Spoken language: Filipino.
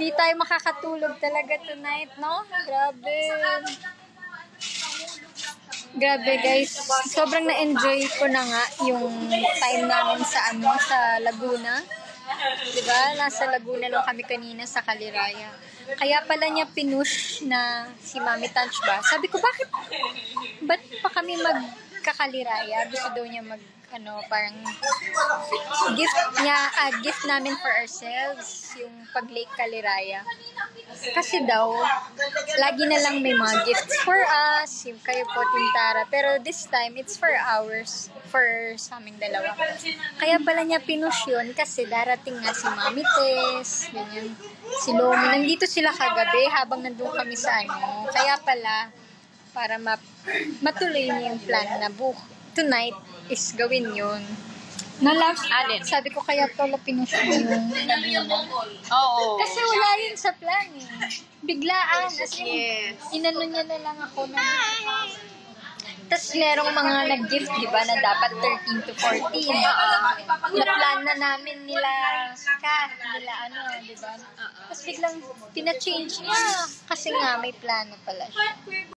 Hindi tayo makakatulog talaga tonight, no? Grabe. Grabe guys, sobrang na-enjoy ko na nga yung time namin sa Laguna. Diba? Nasa Laguna lang kami kanina sa Caliraya. Kaya pala niya pinush na si Mami Tanch ba? Sabi ko, ba't pa kami magkakaliraya? Gusto daw niya parang gift namin for ourselves, yung pag-Lake Caliraya. Kasi daw, lagi na lang may mga gifts for us, yung kayo po, Tintara. Pero this time, it's for ours, for sa aming dalawa. Kaya pala niya pinush yun kasi darating nga si Mami Tess, ganyan. Si Lomi, nandito sila kagabi habang nandun kami sa Kaya pala, para matuloy niya yung plan na tonight is gawin yun. Sabi ko kaya pala pinush mo yung Oo. kasi wala yun sa plan eh. Biglaan. Inano niya na lang ako na. Tapos merong mga nag-gift, di ba, na dapat 13 to 14. Na-plan na namin nila di ba? Tapos biglang pina-change niya. Kasi nga may plano pala siya.